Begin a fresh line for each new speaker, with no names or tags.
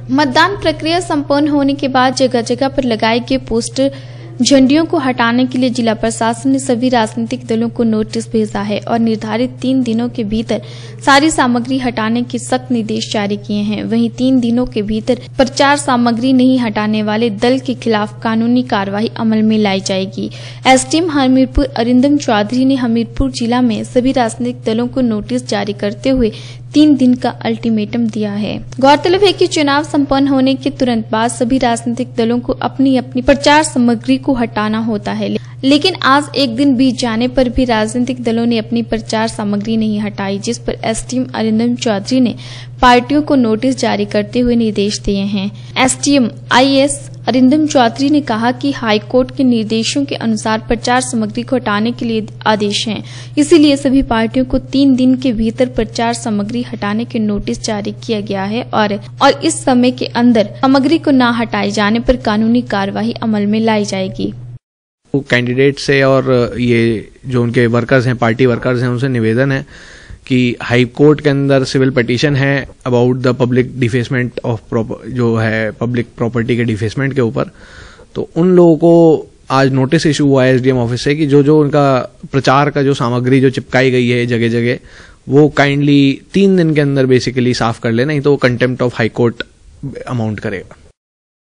मतदान प्रक्रिया संपन्न होने के बाद जगह जगह पर लगाए गए पोस्टर झंडियों को हटाने के लिए जिला प्रशासन ने सभी राजनीतिक दलों को नोटिस भेजा है और निर्धारित 3 दिनों के भीतर सारी सामग्री हटाने के सख्त निर्देश जारी किए हैं। वहीं 3 दिनों के भीतर प्रचार सामग्री नहीं हटाने वाले दल के खिलाफ कानूनी कार्रवाई अमल में लाई जाएगी। एसडीएम हमीरपुर अरिंदम चौधरी ने हमीरपुर जिला में सभी राजनीतिक दलों को नोटिस जारी करते हुए 3 दिन का अल्टीमेटम दिया है। गौरतलब है कि चुनाव संपन्न होने के तुरंत बाद सभी राजनीतिक दलों को अपनी अपनी प्रचार सामग्री को हटाना होता है, लेकिन आज एक दिन बीत जाने पर भी राजनीतिक दलों ने अपनी प्रचार सामग्री नहीं हटाई, जिस पर एसडीएम अरिंदम चौधरी ने पार्टियों को नोटिस जारी करते हुए निर्देश दिए हैं। एसडीएम आईएएस अरिंदम चौधरी ने कहा कि हाईकोर्ट के निर्देशों के अनुसार प्रचार सामग्री को हटाने के लिए आदेश हैं, इसीलिए सभी पार्टियों को 3 दिन के भीतर प्रचार सामग्री हटाने के नोटिस जारी किया गया है और इस समय के अंदर सामग्री को न हटाए जाने पर कानूनी कार्रवाई अमल में लाई जाएगी।
कैंडिडेट से और ये जो उनके वर्कर्स हैं, पार्टी वर्कर्स हैं, उनसे निवेदन है कि हाई कोर्ट के अंदर सिविल पिटीशन है about the public defacement of जो है पब्लिक प्रॉपर्टी के डिफेसमेंट के ऊपर। तो उन लोगों को आज नोटिस इशू हुआ है एसडीएम ऑफिस से कि जो उनका प्रचार का जो सामग्री जो चिपकाई गई है जगह जगह, वो काइंडली 3 दिन के अंदर बेसिकली साफ कर ले, नहीं तो contempt of high court amount करेगा।